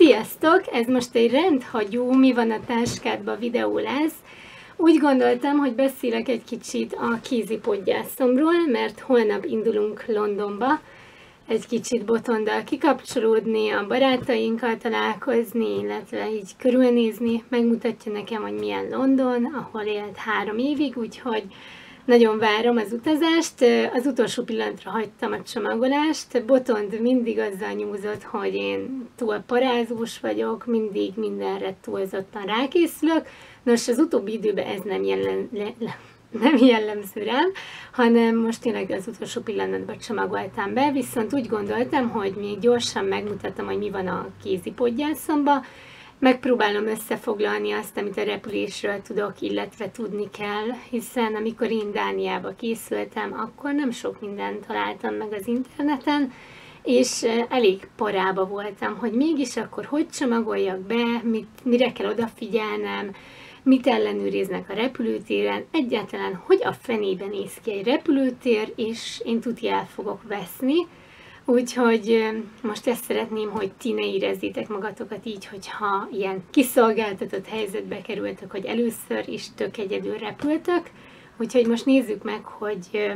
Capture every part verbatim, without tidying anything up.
Sziasztok! Ez most egy rendhagyó Mi van a táskádban videó lesz. Úgy gondoltam, hogy beszélek egy kicsit a kézipodgyászomról, mert holnap indulunk Londonba. Egy kicsit Botondal kikapcsolódni, a barátainkkal találkozni, illetve így körülnézni. Megmutatja nekem, hogy milyen London, ahol élt három évig, úgyhogy nagyon várom az utazást. Az utolsó pillanatra hagytam a csomagolást. Botond mindig azzal nyúzott, hogy én túl parázós vagyok, mindig mindenre túlzottan rákészülök. Nos, az utóbbi időben ez nem, jellem, le, le, nem jellemző rám, hanem most tényleg az utolsó pillanatban csomagoltam be, viszont úgy gondoltam, hogy még gyorsan megmutatom, hogy mi van a kézipodgyászomban. Megpróbálom összefoglalni azt, amit a repülésről tudok, illetve tudni kell, hiszen amikor én Dániába készültem, akkor nem sok mindent találtam meg az interneten, és elég parába voltam, hogy mégis akkor hogy csomagoljak be, mit, mire kell odafigyelnem, mit ellenőriznek a repülőtéren, egyáltalán hogy a fenében néz ki egy repülőtér, és én tuti el fogok veszni. Úgyhogy most ezt szeretném, hogy ti ne érezzétek magatokat így, hogyha ilyen kiszolgáltatott helyzetbe kerültök, hogy először is tök egyedül repültök. Úgyhogy most nézzük meg, hogy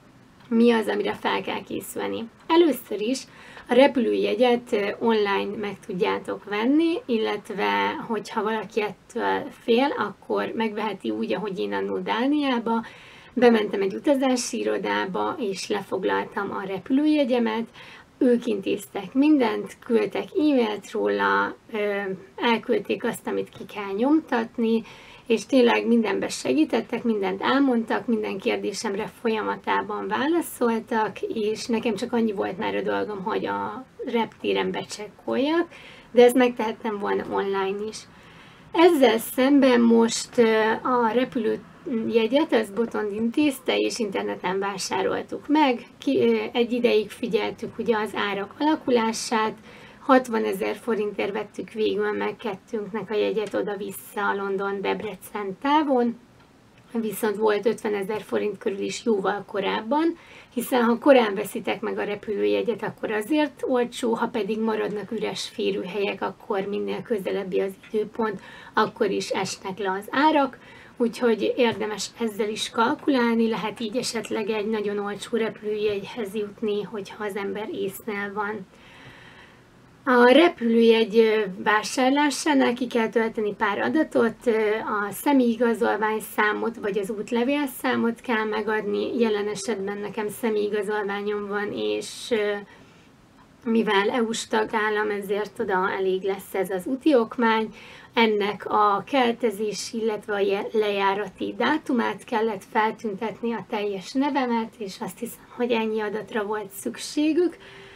mi az, amire fel kell készülni. Először is a repülőjegyet online meg tudjátok venni, illetve hogyha valaki ettől fél, akkor megveheti úgy, ahogy én annó Dániába. Bementem egy utazási irodába, és lefoglaltam a repülőjegyemet, ők intéztek mindent, küldtek e-mailt róla, elküldték azt, amit ki kell nyomtatni, és tényleg mindenben segítettek, mindent elmondtak, minden kérdésemre folyamatában válaszoltak, és nekem csak annyi volt már a dolgom, hogy a reptéren becsekkoljak, de ezt megtehettem volna online is. Ezzel szemben most a repülőjegyet, az Botond intézte, és interneten vásároltuk meg. Ki, egy ideig figyeltük ugye az árak alakulását, hatvanezer forintért vettük végül meg kettőnknek a jegyet oda-vissza a London-Debrecen távon, viszont volt ötvenezer forint körül is jóval korábban, hiszen ha korán veszitek meg a repülőjegyet, akkor azért olcsó, ha pedig maradnak üres férőhelyek, akkor minél közelebbi az időpont, akkor is esnek le az árak, úgyhogy érdemes ezzel is kalkulálni, lehet így esetleg egy nagyon olcsó repülőjegyhez jutni, hogyha az ember észnél van. A repülőjegy vásárlásánál ki kell tölteni pár adatot, a személyigazolványszámot vagy az útlevélszámot kell megadni, jelen esetben nekem személyigazolványom van, és mivel é u-s tagállam, ezért oda elég lesz ez az úti okmány. Ennek a keltezés, illetve a lejárati dátumát kellett feltüntetni, a teljes nevemet, és azt hiszem, hogy ennyi adatra volt szükségük.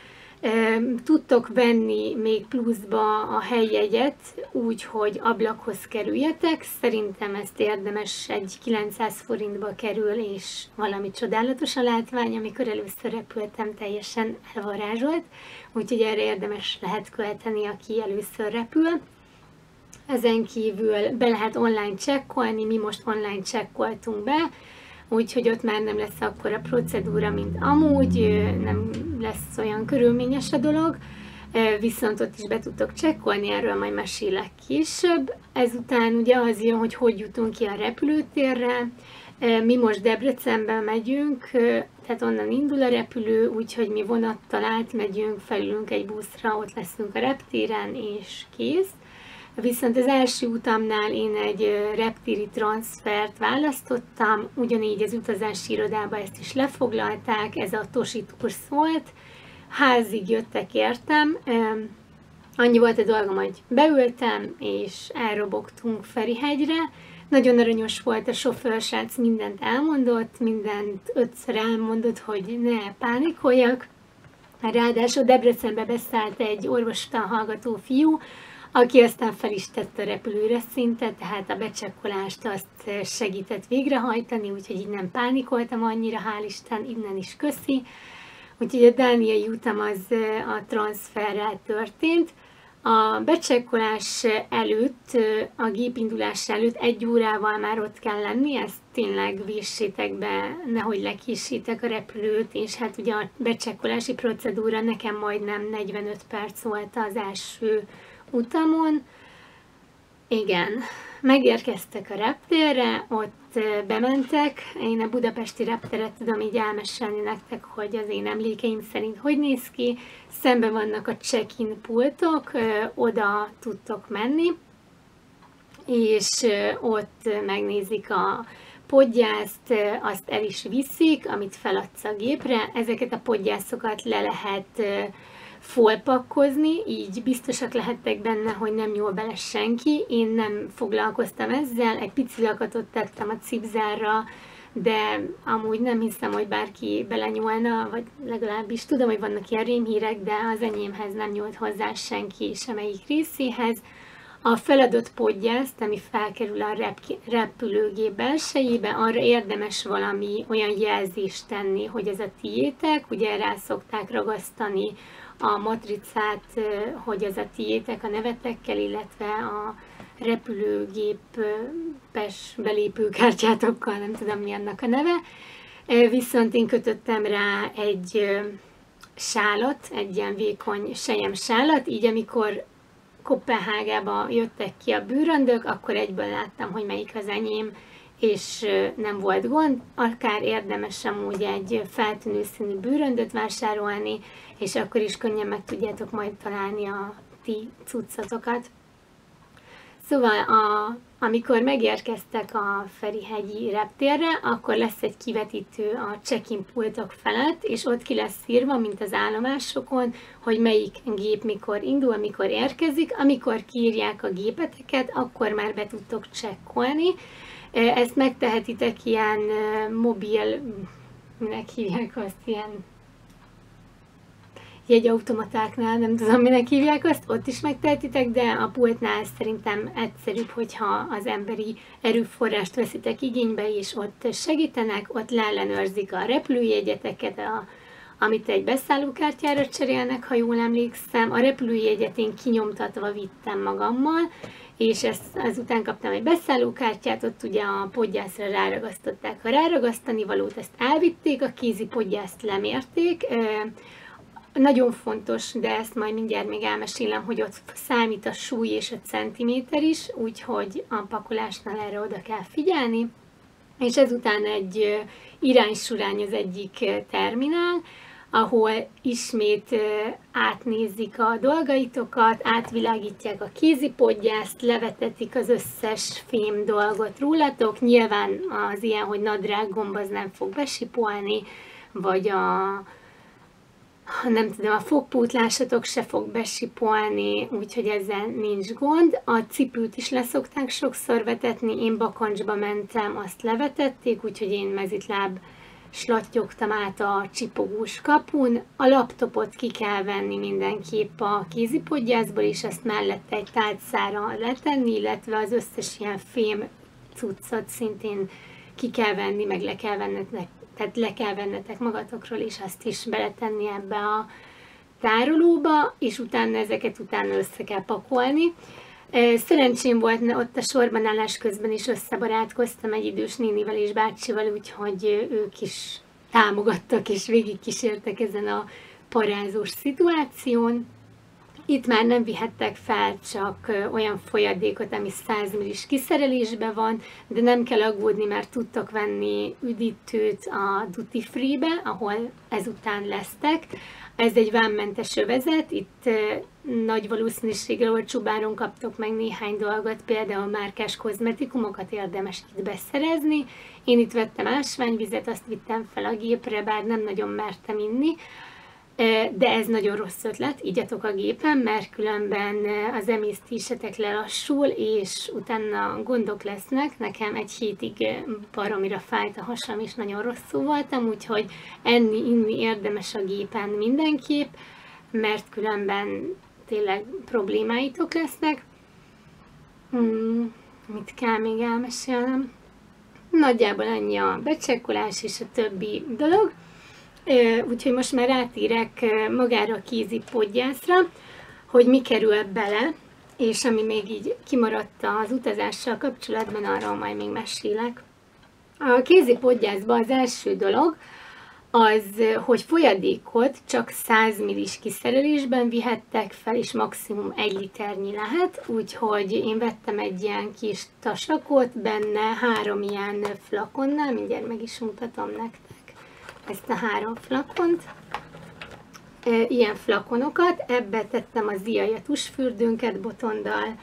Tudtok venni még pluszba a helyjegyet úgy, hogy ablakhoz kerüljetek. Szerintem ezt érdemes, egy kilencszáz forintba kerül, és valami csodálatos a látvány, amikor először repültem, teljesen elvarázsolt. Úgyhogy erre érdemes lehet költeni, aki először repül. Ezen kívül be lehet online csekkolni, mi most online csekkoltunk be, úgyhogy ott már nem lesz akkora procedúra, mint amúgy, nem lesz olyan körülményes a dolog, viszont ott is be tudtok csekkolni, erről majd mesélek később. Ezután ugye az jön, hogy hogy jutunk ki a repülőtérre. Mi most Debrecenben megyünk, tehát onnan indul a repülő, úgyhogy mi vonattal átmegyünk, felülünk egy buszra, ott leszünk a reptéren, és kész. Viszont az első utamnál én egy reptéri transfert választottam, ugyanígy az utazási irodában ezt is lefoglalták, ez a Tosi Tours volt, házig jöttek értem, annyi volt a dolgom, hogy beültem, és elrobogtunk Ferihegyre. Nagyon aranyos volt a sofőrsrác, mindent elmondott, mindent ötször elmondott, hogy ne pánikoljak. Ráadásul Debrecenbe beszállt egy orvostan hallgató fiú, aki aztán fel is tette a repülőre szinte, tehát a becsekkolást azt segített végrehajtani, úgyhogy így nem pánikoltam annyira, hál' Isten, innen is köszi. Úgyhogy a dániai utam az a transferrel történt. A becsekkolás előtt, a gépindulás előtt egy órával már ott kell lenni, ezt tényleg véssétek be, nehogy lekísétek a repülőt, és hát ugye a becsekkolási procedúra nekem majdnem negyvenöt perc volt az első utamon. Igen, megérkeztek a reptérre, ott bementek, én a budapesti repteret tudom így elmesélni nektek, hogy az én emlékeim szerint hogy néz ki. Szembe vannak a check-in pultok, oda tudtok menni, és ott megnézik a podgyászt, azt el is viszik, amit feladsz a gépre. Ezeket a podgyászokat le lehet folpakkozni, így biztosak lehettek benne, hogy nem nyúl bele senki. Én nem foglalkoztam ezzel, egy pici lakatot tettem a cipzárra, de amúgy nem hiszem, hogy bárki belenyúlna, vagy legalábbis tudom, hogy vannak ilyen rémhírek, de az enyémhez nem nyúlt hozzá senki semmelyik részéhez. A feladott podgyászt, ami felkerül a repülőgép belsejébe, arra érdemes valami olyan jelzést tenni, hogy ez a tiétek, ugye rá szokták ragasztani a matricát, hogy ez a tiétek a nevetekkel, illetve a repülőgépes belépőkártyátokkal, nem tudom mi annak a neve. Viszont én kötöttem rá egy sálat, egy ilyen vékony sejem sálat, így amikor Koppenhágába jöttek ki a bőröndök, akkor egyből láttam, hogy melyik az enyém, és nem volt gond. Akár érdemes amúgy egy feltűnő színű bőröndöt vásárolni, és akkor is könnyen meg tudjátok majd találni a ti cuccatokat. Szóval a, amikor megérkeztek a Ferihegyi reptérre, akkor lesz egy kivetítő a check-in pultok felett, és ott ki lesz írva, mint az állomásokon, hogy melyik gép mikor indul, mikor érkezik. Amikor kiírják a gépeteket, akkor már be tudtok csekkolni. Ezt megtehetitek ilyen mobil, minek hívják azt, ilyen jegyautomatáknál, nem tudom, minek hívják azt, ott is megtehetitek, de a pultnál szerintem egyszerűbb, hogyha az emberi erőforrást veszitek igénybe, és ott segítenek, ott leellenőrzik a repülőjegyeteket, a, amit egy beszállókártyára cserélnek, ha jól emlékszem. A repülőjegyet én kinyomtatva vittem magammal, és ezt, azután kaptam egy beszállókártyát, ott ugye a podgyászra ráragasztották a ráragasztani valót, ezt elvitték, a kézi podgyászt lemérték. Nagyon fontos, de ezt majd mindjárt még elmesélem, hogy ott számít a súly és a centiméter is, úgyhogy a pakolásnál erre oda kell figyelni. És ezután egy iránysurány az egyik terminál, ahol ismét átnézik a dolgaitokat, átvilágítják a kézipodgyászt, levetetik az összes fém dolgot rólatok. Nyilván az ilyen, hogy nadrág gomb az nem fog besipolni, vagy a nem tudom, a fogpótlásatok se fog besipolni, úgyhogy ezzel nincs gond. A cipőt is leszokták sokszor vetetni, én bakancsba mentem, azt levetették, úgyhogy én mezitláb slattyogtam át a csipogós kapun. A laptopot ki kell venni mindenképp a kézipodgyászból, és ezt mellette egy tálcára letenni, illetve az összes ilyen fém cuccot szintén ki kell venni, meg le kell vennetek, tehát le kell vennetek magatokról, és azt is beletenni ebbe a tárolóba, és utána ezeket utána össze kell pakolni. Szerencsém volt, ott a sorban állás közben is összebarátkoztam egy idős nénivel és bácsival, úgyhogy ők is támogattak és végigkísértek ezen a parázós szituáción. Itt már nem vihettek fel csak olyan folyadékot, ami száz millis kiszerelésben van, de nem kell aggódni, mert tudtak venni üdítőt a Duty Free-be, ahol ezután lesztek. Ez egy vámmentes övezet, itt nagy valószínűséggel olcsóbb áron kaptok meg néhány dolgot, például márkás kozmetikumokat érdemes itt beszerezni. Én itt vettem ásványvizet, azt vittem fel a gépre, bár nem nagyon mertem inni, de ez nagyon rossz ötlet, igyatok a gépen, mert különben az emésztésetek lelassul, és utána gondok lesznek. Nekem egy hétig baromira fájt a hasam, és nagyon rosszul voltam, úgyhogy enni, inni érdemes a gépen mindenképp, mert különben tényleg problémáitok lesznek. Hmm, mit kell még elmesélnem? Nagyjából ennyi a becsekkolás és a többi dolog. Úgyhogy most már rátérek magára a kézipodgyászra, hogy mi kerül bele, és ami még így kimaradt az utazással kapcsolatban, arról majd még mesélek. A kézipodgyászban az első dolog az, hogy folyadékot csak száz millis kiszerelésben vihettek fel, és maximum egy liternyi lehet, úgyhogy én vettem egy ilyen kis tasakot, benne három ilyen flakonnal, mindjárt meg is mutatom nektek ezt a három flakont. Ilyen flakonokat, ebbe tettem a Ziaja tusfürdőnket Botondal,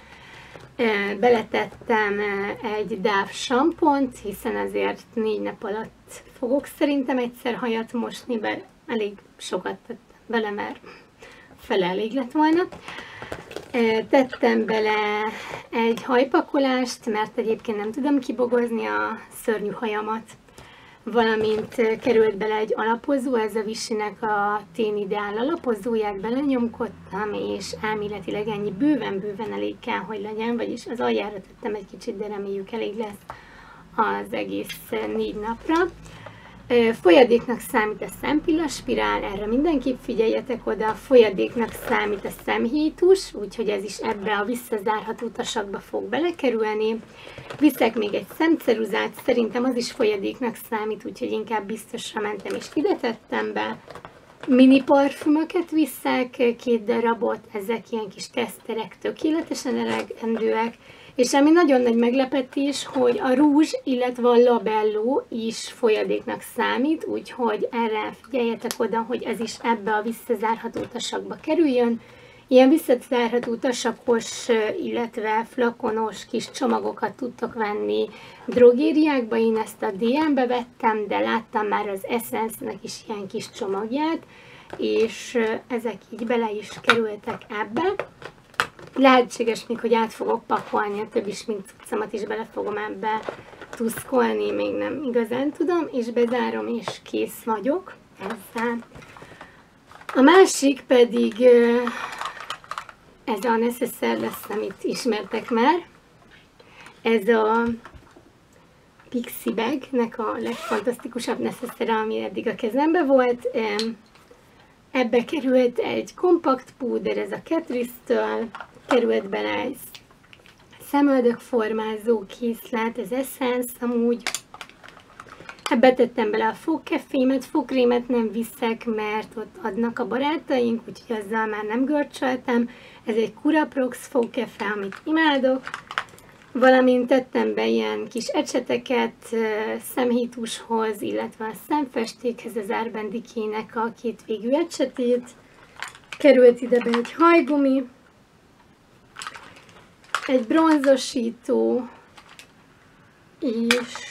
beletettem egy dáv sampont, hiszen azért négy nap alatt fogok szerintem egyszer hajat mosni, bár elég sokat tettem bele, mert fele elég lett volna. Tettem bele egy hajpakolást, mert egyébként nem tudom kibogozni a szörnyű hajamat, valamint került bele egy alapozó, ez a Vichynek a Teen Ideal alapozóját belenyomkodtam, és elméletileg ennyi bőven-bőven elég kell, hogy legyen, vagyis az aljára tettem egy kicsit, de reméljük elég lesz az egész négy napra. Folyadéknak számít a szempillaspirál, erre mindenképp figyeljetek oda, folyadéknak számít a szemhétus, úgyhogy ez is ebbe a visszazárható tasakba fog belekerülni. Viszek még egy szemceruzát, szerintem az is folyadéknak számít, úgyhogy inkább biztosra mentem és ide tettem be. Mini parfümöket viszek, két darabot, ezek ilyen kis teszterek, tökéletesen elegendőek. És ami nagyon nagy meglepetés, hogy a rúzs, illetve a labelló is folyadéknak számít, úgyhogy erre figyeljetek oda, hogy ez is ebbe a visszazárható tasakba kerüljön. Ilyen visszazárható tasakos, illetve flakonos kis csomagokat tudtok venni drogériákba, én ezt a dé em-be vettem, de láttam már az Essence-nek is ilyen kis csomagját, és ezek így bele is kerültek ebbe. Lehetséges még, hogy át fogok pakolni, a többi sminkcuccomat is bele fogom ebbe tuszkolni, még nem igazán tudom, és bezárom, és kész vagyok ezzel. A másik pedig ez a Necessaire lesz, amit ismertek már. Ez a Pixi Bag-nek a legfantasztikusabb Necessaire, ami eddig a kezembe volt. Ebbe került egy kompakt púder, ez a Catrice-től, került bele egy szemöldökformázó készlet, ez Essence amúgy. Ebbe tettem bele a fogkefémet, fogkrémet nem viszek, mert ott adnak a barátaink, úgyhogy azzal már nem görcsöltem. Ez egy Curaprox fogkefe, amit imádok. Valamint tettem be ilyen kis ecseteket szemhétushoz, illetve a szemfestékhez, az Urban-Decay-nek a két végű ecsetét. Került ide be egy hajgumi, egy bronzosító, és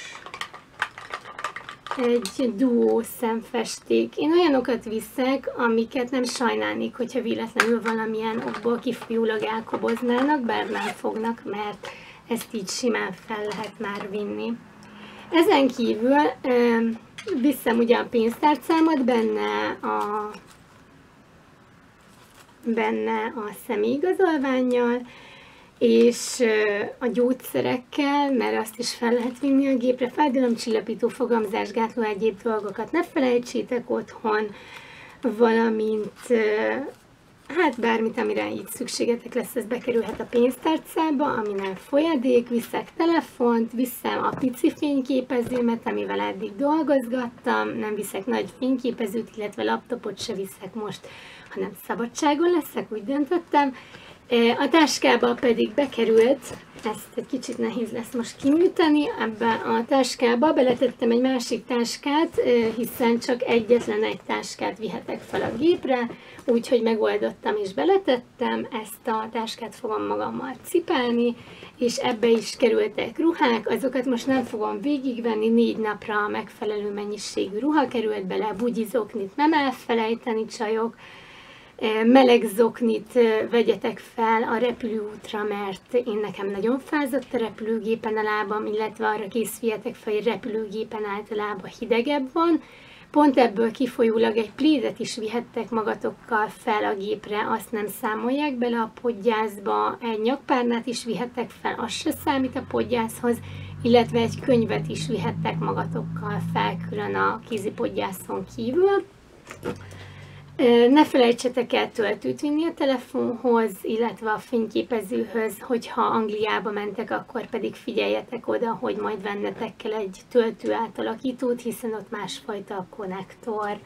egy duó szemfesték. Én olyanokat viszek, amiket nem sajnálnék, hogyha véletlenül valamilyen okból kifolyólag elkoboznának, bár nem fognak, mert ezt így simán fel lehet már vinni. Ezen kívül viszem ugye a pénztárcámat, benne a, benne a személyigazolvánnyal, és a gyógyszerekkel, mert azt is fel lehet vinni a gépre, fájdalomcsillapító, fogamzásgátló, egyéb dolgokat ne felejtsétek otthon, valamint hát bármit, amire így szükségetek lesz, ez bekerülhet a pénztárcába, ami nem folyadék, viszek telefont, viszem a pici fényképezőmet, amivel eddig dolgozgattam, nem viszek nagy fényképezőt, illetve laptopot se viszek most, hanem szabadságon leszek, úgy döntöttem. A táskába pedig bekerült, ezt egy kicsit nehéz lesz most kiműteni, ebbe a táskába beletettem egy másik táskát, hiszen csak egyetlen egy táskát vihetek fel a gépre, úgyhogy megoldottam és beletettem, ezt a táskát fogom magammal cipelni, és ebbe is kerültek ruhák, azokat most nem fogom végigvenni, négy napra a megfelelő mennyiségű ruha került bele, bugyizoknit nem elfelejteni, csajok, meleg zoknit vegyetek fel a repülőútra, mert én nekem nagyon fázott a repülőgépen a lábam, illetve arra készüljetek fel, hogy repülőgépen általában hidegebb van. Pont ebből kifolyólag egy plédet is vihettek magatokkal fel a gépre, azt nem számolják bele a podgyászba, egy nyakpárnát is vihettek fel, az se számít a podgyászhoz, illetve egy könyvet is vihettek magatokkal fel külön a kézipodgyászon kívül. Ne felejtsetek el töltőt vinni a telefonhoz, illetve a fényképezőhöz, hogyha Angliába mentek, akkor pedig figyeljetek oda, hogy majd vennetek kell egy töltő átalakítót, hiszen ott másfajta a konnektor.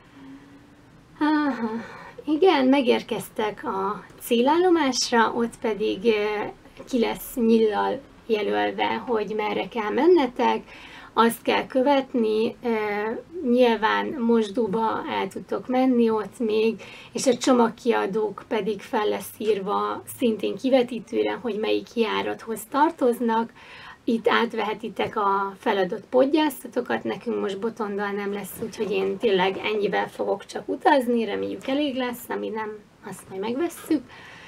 Aha. Igen, megérkeztek a célállomásra, ott pedig ki lesz nyillal jelölve, hogy merre kell mennetek. Azt kell követni, nyilván mosdóba el tudtok menni ott még, és a csomagkiadók pedig fel lesz írva szintén kivetítőre, hogy melyik járathoz tartoznak. Itt átvehetitek a feladott podgyászatokat, nekünk most Botondal nem lesz, úgyhogy én tényleg ennyivel fogok csak utazni, reméljük elég lesz, ami nem, azt majd megvesszük.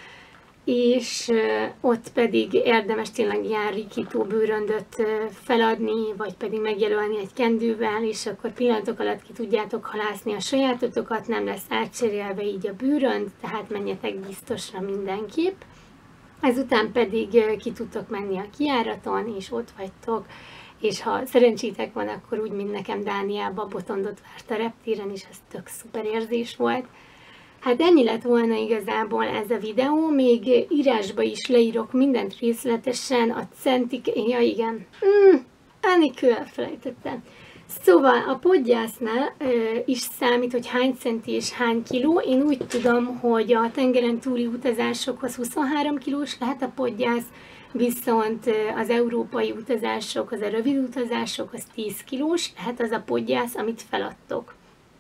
És ott pedig érdemes tényleg ilyen rikító bőröndöt feladni, vagy pedig megjelölni egy kendővel, és akkor pillanatok alatt ki tudjátok halászni a sajátotokat, nem lesz átcserélve így a bőrönd, tehát menjetek biztosra mindenképp. Ezután pedig ki tudtok menni a kijáraton, és ott vagytok, és ha szerencsétek van, akkor úgy, mint nekem Dániában Botondot várt a reptéren, és ez tök szuper érzés volt. Hát ennyi lett volna igazából ez a videó, még írásba is leírok mindent részletesen, a centik, ja igen, mm, Annikül elfelejtettem. Szóval a podgyásznál ö, is számít, hogy hány centi és hány kiló. Én úgy tudom, hogy a tengeren túli utazásokhoz huszonhárom kilós lehet a podgyász, viszont az európai utazásokhoz, a rövid utazásokhoz tíz kilós lehet az a podgyász, amit feladtok.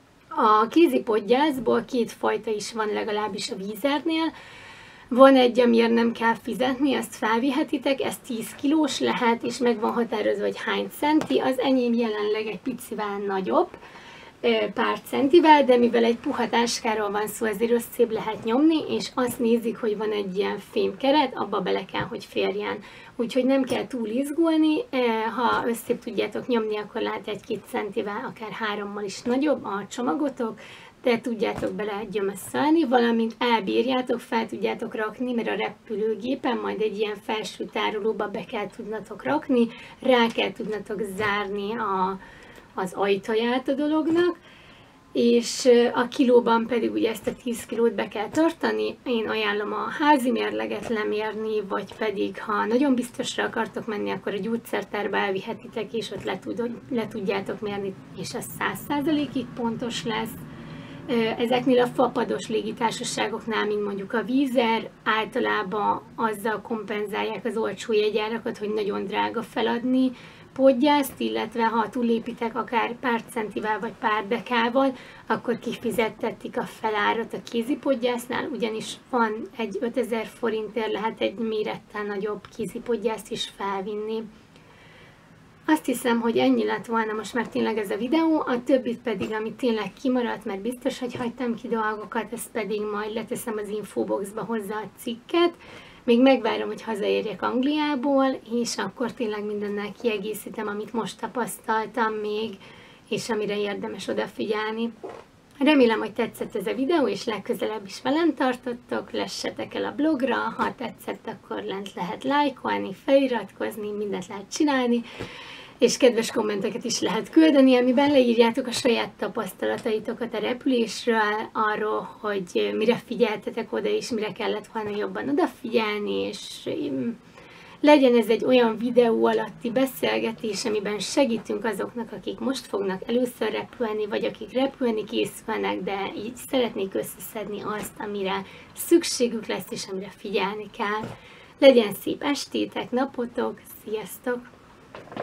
A kézi podgyászból két fajta is van, legalábbis a Wizernél. Van egy, amiért nem kell fizetni, ezt felvihetitek, ez tíz kilós lehet, és meg van határozva, hogy hány centi. Az enyém jelenleg egy picivel nagyobb, pár centivel, de mivel egy puha táskáról van szó, ezért összébb lehet nyomni, és azt nézik, hogy van egy ilyen fémkeret, abba bele kell, hogy férjen. Úgyhogy nem kell túl izgulni, ha összébb tudjátok nyomni, akkor lehet egy-két centivel, akár hárommal is nagyobb a csomagotok, de tudjátok bele gyömöszölni, valamint elbírjátok, fel tudjátok rakni, mert a repülőgépen majd egy ilyen felső tárolóba be kell tudnatok rakni, rá kell tudnatok zárni a, az ajtaját a dolognak, és a kilóban pedig ugye ezt a tíz kilót be kell tartani. Én ajánlom a házi mérleget lemérni, vagy pedig ha nagyon biztosra akartok menni, akkor a gyógyszertárba elvihetitek, és ott le, tud, le tudjátok mérni, és ez száz százalékig pontos lesz. Ezeknél a fapados légitársaságoknál, mint mondjuk a Wizer, általában azzal kompenzálják az olcsó jegyárakat, hogy nagyon drága feladni podgyászt, illetve ha túlépitek akár pár centivel vagy pár dekával, akkor kifizettetik a felárat a kézi podgyásznál, ugyanis van egy ötezer forintért lehet egy mérettel nagyobb kézi podgyászt is felvinni. Azt hiszem, hogy ennyi lett volna most már tényleg ez a videó, a többit pedig, ami tényleg kimaradt, mert biztos, hogy hagytam ki dolgokat, ezt pedig majd leteszem az infoboxba hozzá a cikket. Még megvárom, hogy hazaérjek Angliából, és akkor tényleg mindennel kiegészítem, amit most tapasztaltam még, és amire érdemes odafigyelni. Remélem, hogy tetszett ez a videó, és legközelebb is velem tartottok, lessetek el a blogra, ha tetszett, akkor lent lehet lájkolni, feliratkozni, mindent lehet csinálni, és kedves kommenteket is lehet küldeni, amiben leírjátok a saját tapasztalataitokat a repülésről, arról, hogy mire figyeltetek oda, és mire kellett volna jobban odafigyelni, és legyen ez egy olyan videó alatti beszélgetés, amiben segítünk azoknak, akik most fognak először repülni, vagy akik repülni készülnek, de így szeretnék összeszedni azt, amire szükségük lesz, és amire figyelni kell. Legyen szép estétek, napotok, sziasztok!